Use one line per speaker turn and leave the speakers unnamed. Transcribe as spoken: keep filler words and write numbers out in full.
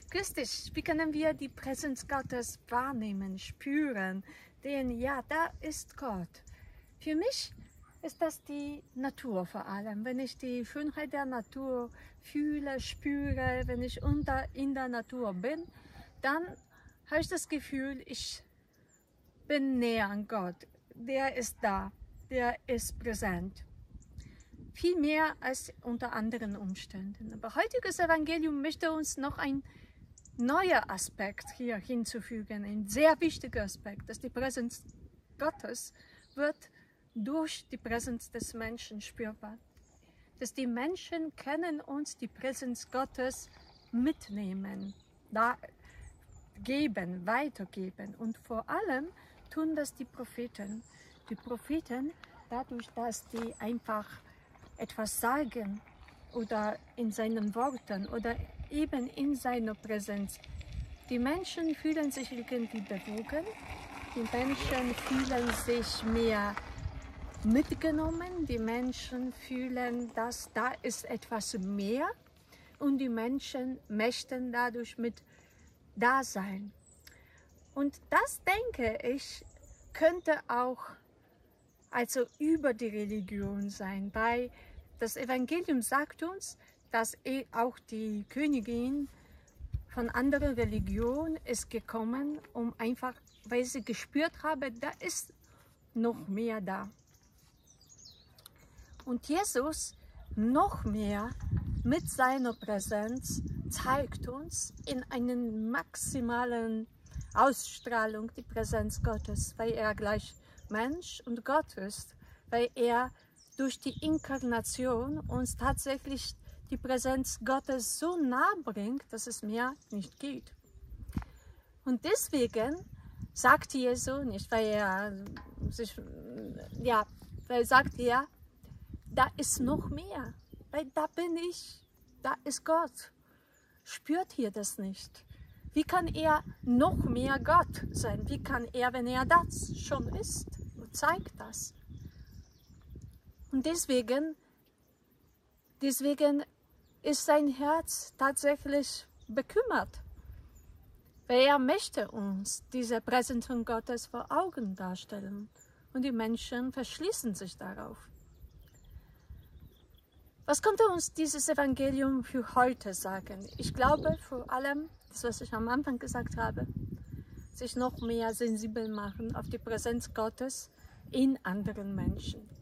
Grüß dich. Wie können wir die Präsenz Gottes wahrnehmen, spüren? Denn ja, da ist Gott. Für mich ist das die Natur vor allem. Wenn ich die Schönheit der Natur fühle, spüre, wenn ich unter in der Natur bin, dann habe ich das Gefühl, ich bin näher an Gott. Der ist da, der ist präsent. Viel mehr als unter anderen Umständen. Aber heutiges Evangelium möchte uns noch ein neuer Aspekt hier hinzufügen, ein sehr wichtiger Aspekt, dass die Präsenz Gottes wird durch die Präsenz des Menschen spürbar. Dass die Menschen können uns die Präsenz Gottes mitnehmen, da geben, weitergeben. Und vor allem tun das die Propheten. Die Propheten, dadurch, dass die einfach etwas sagen oder in seinen Worten oder eben in seiner Präsenz. Die Menschen fühlen sich irgendwie bewogen, die Menschen fühlen sich mehr mitgenommen, die Menschen fühlen, dass da ist etwas mehr und die Menschen möchten dadurch mit da sein. Und das, denke ich, könnte auch also über die Religion sein, weil das Evangelium sagt uns, dass auch die Königin von anderer Religion ist gekommen, um einfach, weil sie gespürt habe, da ist noch mehr da. Und Jesus noch mehr mit seiner Präsenz zeigt uns in einer maximalen Ausstrahlung die Präsenz Gottes, weil er gleich Mensch und Gott ist, weil er durch die Inkarnation uns tatsächlich die Präsenz Gottes so nah bringt, dass es mehr nicht geht. Und deswegen sagt Jesus nicht, weil er sich, ja, weil sagt er, da ist noch mehr, weil da bin ich, da ist Gott. Spürt ihr das nicht? Wie kann er noch mehr Gott sein? Wie kann er, wenn er das schon ist, zeigt das? Und deswegen, deswegen ist sein Herz tatsächlich bekümmert, weil er möchte uns diese Präsenz von Gottes vor Augen darstellen und die Menschen verschließen sich darauf. Was könnte uns dieses Evangelium für heute sagen? Ich glaube vor allem, das was ich am Anfang gesagt habe, sich noch mehr sensibel machen auf die Präsenz Gottes in anderen Menschen.